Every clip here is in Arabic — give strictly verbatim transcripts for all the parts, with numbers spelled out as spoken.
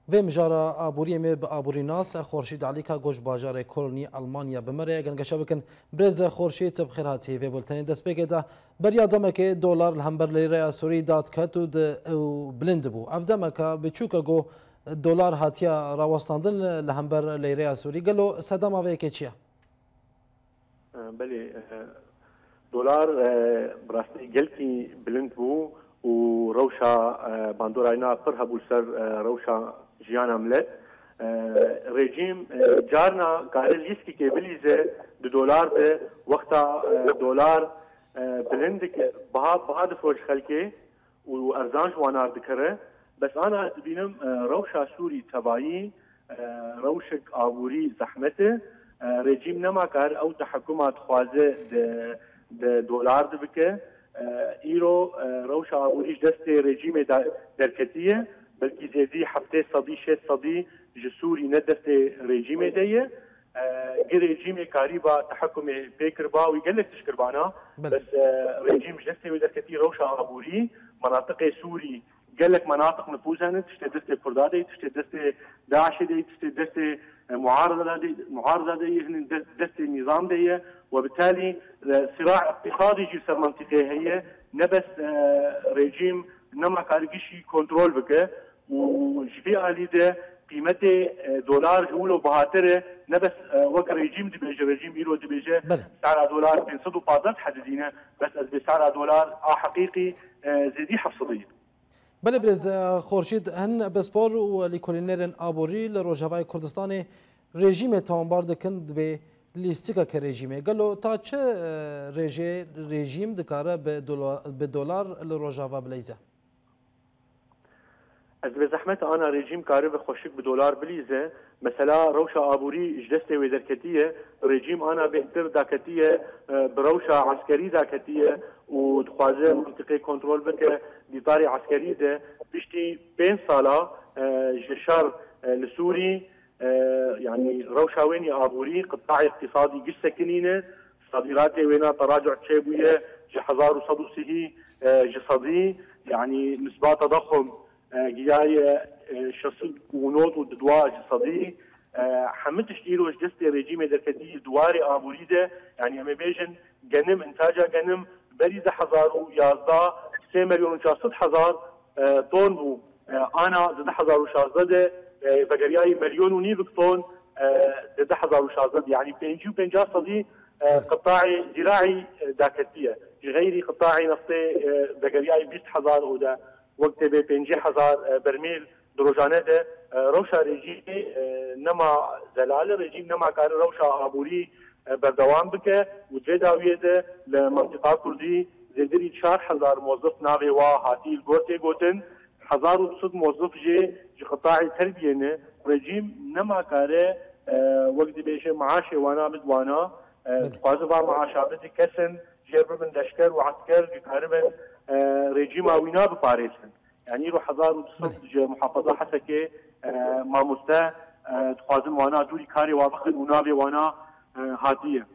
و مجارا آبوری می به آبوری ناس خورشید علیکا گوش باجار کلونی آلمانیا بمره گنگشا بکن برز خورشید بخیر هاتی و بولتنی دست بگه دا بریا دمکه دلار لهمبر لیره سوری داد کت و بلند بو اف دمکه بچوکا گو دلار هاتیا راوستاندن لهمبر لیره سوری گلو صدام آوه که چیه؟ بله دلار براستی گلکی بلند بو و روشا باندوراینا پر هبول سر روشا جیانا ملت رژیم جارنا قائل يسكي كي بليزه دولار ده وقتا دولار بلند بها بها دفوش خلكي وارزان جوانار دكره بس انا بينم روشا سوري تبعي روشك آبوري زحمته رژیم نما کار او تحکمات خوازه د دولار دبکه ایرو روش آبوریش دست رژیم درکتیه بلکه زیدی هفته صدی شش صدی جسوری ندست رژیم دیه گر رژیم کاری با تحکم پیکر با و یقلک تشکربانا بس رژیم دست درکتی روش آبوری مناطق سوری قالك مناطق نفوذها تشتي دست كردادي تشتي دست داعش دي تشتي دست معارضه دي معارضه دي دست النظام دي وبالتالي صراع اقتصادي يجي في المنطقه هي نبس ريجيم نما كارجيشي كنترول بك وجفي الي ده قيمته دولار جولو بهاتره نبس وك ريجيم دي بيجي ريجيم يورو دي بيجي سعر دولار بين صد وبازات حددينه بس بسعر دولار حقيقي زيدي حفصليه بله برز خورشید هن بسپار و لیکولینرن آبوری لروجاوای کردستان رژیم تانبار دکند به لیستیکا که رژیمه گلو تا چه رژه رژیم دکاره به دلار لروجاوا بلیزه؟ از به زحمت آن رژیم کاره به خوشک به دلار بلیزه مثلا روشا آبوری اجدسته و درکتیه رژیم آن بهتر داکتیه بروشا عسکری داکتیه و دخوازه منطقه کنترل بکه دیطاری عسکری ده بشتي بين صالة جشار لسوري يعني روشا ويني آبوري قطاع اقتصادي قش سكنينه صادراتي وينا تراجع تشيبوية جحزار وصدوسه جصدي يعني نسبات تضخم جاية شصد ونوت وددواء جصدي حمتش إيرو جستي ريجيم دركتي دواري آبوري ده يعني أما بيجن جنم إنتاجا جنم بريزة حزارو يازدا سه مليون و چهارصد هزار طن بو انا زده هزار و شازده بقرياي مليون و نيف طن زده هزار و شازده يعني بينجي و بينجا صدي قطاعي زراعي داكتيه غيري قطاعي نفطي بقرياي بيست هزار ودا وقت بي بينجي هزار برميل دروجانه ده روشا ريجي نما زلال ريجيم نما كان روشا آبوري بردوام بك وتزيداويه ده لمنطقه كردي زندري چهار هزار موظف ناوي وا هاتي الجوتي جوتن هزار وصد موظف جي جي قطاع التربيه نه رجيم نما كاره وقت بيش معاش وانا بدوانا قازبا معاشات كسن جبر من لشكر وعسكر يقاربن رجيم اوينا بباريسن يعني رو هزار وصد محافظه حسكه ما مستا قازم وانا دوري كاري وابخن وناوي وانا هاتيه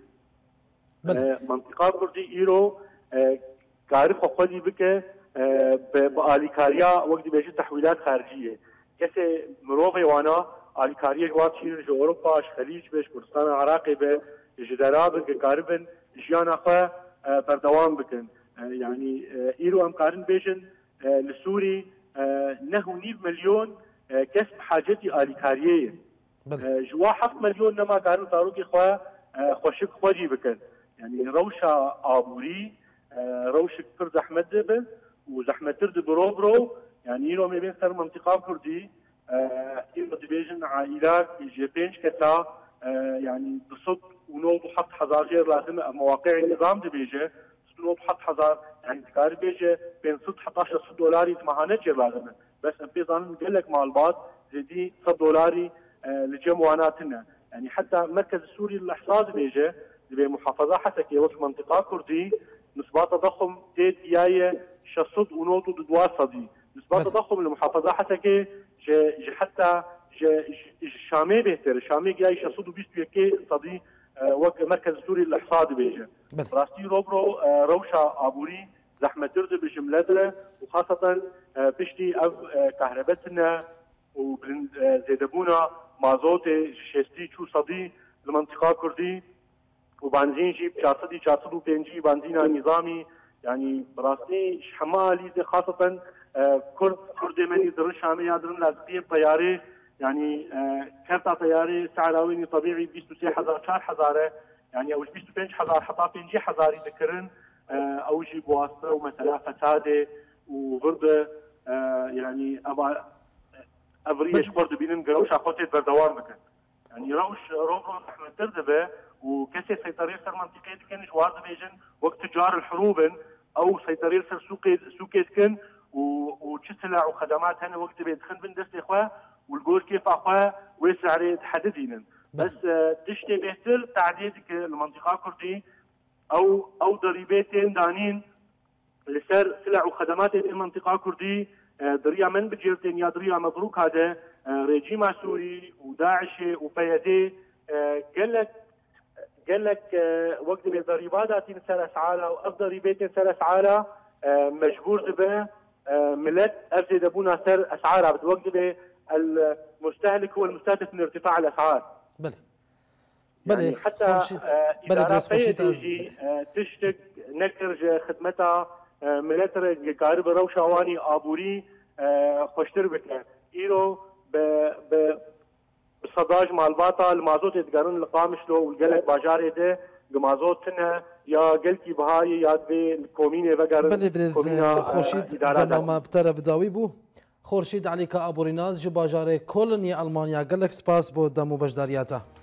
منطقه كردي ايرو كارف خودي بك بآليكاريا وقت بيجي تحويلات خارجيه كسي مروفي وانا آليكاريا جوات شير جو اوروبا خليج بيش كردستان العراقي به جدرا بك كاربن جيانا خا بردوام بكن يعني ايرو ام قارن بيجن لسوري نهو نيف مليون كسب حاجتي آليكاريه جوا حق مليون نما كارن تاروكي خوا خوشك خوجي بكن يعني روشا آبوري روشك كرد زحمت دبن وزحمت ترد برو برو يعني يلو ما بين سر منطقة كردي إلو دبيجن عائلات يجي بينش كتا يعني بصد ونوض حق حزار غير لازم مواقع النظام دبيجي نوض حق حزار يعني تكاري بيجي بين صد حتى عشرة صد دولاري تمهانات غير لازم بس بيضان قال لك مع البعض زيدي صد دولاري لجمواناتنا يعني حتى مركز السوري للإحصاء دبيجي بمحافظة حسكي وسط منطقة كردي نسبات تضخم تيت ياي شصد ونوت ودوا صدي نسبات تضخم المحافظة حسكي ج حتى الشامي بهتر الشامي جاي شصد وبيست يكي صدي وك مركز سوري الاحصاء بيجي راستي روبرو روشا ابوري زحمه ترد بجملتنا وخاصه بشتي او كهربتنا وزيدبونا مازوت شستي شو صدي المنطقة كردي وبنزين جيب شاصدي شاصد وبنجي بنزين نظامي يعني براسني شحمالي خاصة كرد كرد مني درن شامي يادرن لازقين طياري يعني كرتا طياري سعراويني طبيعي بيست وسبعة آلاف أربعة آلاف يعني او بيست وخمسة آلاف حتى خمسة آلاف ذكرن او جي بواسطه ومثلا فساده وغرده يعني ابا افريج برضه بينن قروش اخوتي بردوار بكن يعني روش روش احمد تردبه وكسي سيطرير سر منطقه كان جوار بيجن وقت تجار الحروب او سيطرير سر سوق سوق كن وتشسلع وخدمات هنا وقت بيدخل بن دست اخوه والجول كيف اخوه ويسعر تحددين بس تشتي بيهتر تعديدك المنطقه كردي او او ضريبتين دانين لسر سلع وخدمات المنطقه كردي دريا من بجيرتين يا دريا مبروك هذا ريجيم سوري وداعش وبيدي قال لك قال لك وقت بضريبات سر اسعارها او ضريبتين سر اسعارها مجبور به ملت افزد ابونا سر اسعارها بوقت به المستهلك هو المستهدف من ارتفاع الاسعار. بلى بلى يعني حتى بلى تيجي تشتك نكر خدمتها ملتر قارب روشاواني ابوري خوشتر بك ايرو ب بصداج مع الباطا المازوت يتقارن القامش له والقلق باجاري ده المازوت سنه يا قلتي بهاي يا بي الكومينه بقر بلى برز خورشيد دماما بتر بداوي بو خورشید علیکا ابوریناز جباجاره کلنی المانیا گلک سپاس بود دمو بجداریاتا